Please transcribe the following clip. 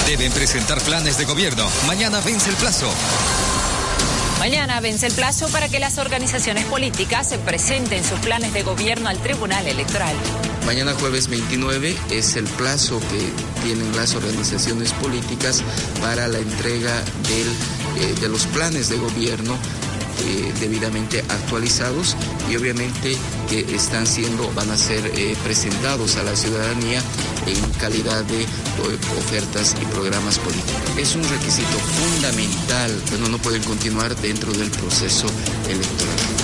Deben presentar planes de gobierno. Mañana vence el plazo. Mañana vence el plazo para que las organizaciones políticas se presenten sus planes de gobierno al Tribunal Electoral. Mañana jueves 29 es el plazo que tienen las organizaciones políticas para la entrega de los planes de gobierno debidamente actualizados y obviamente que van a ser presentados a la ciudadanía en calidad de ofertas y programas políticos. Es un requisito fundamental, pero no pueden continuar dentro del proceso electoral.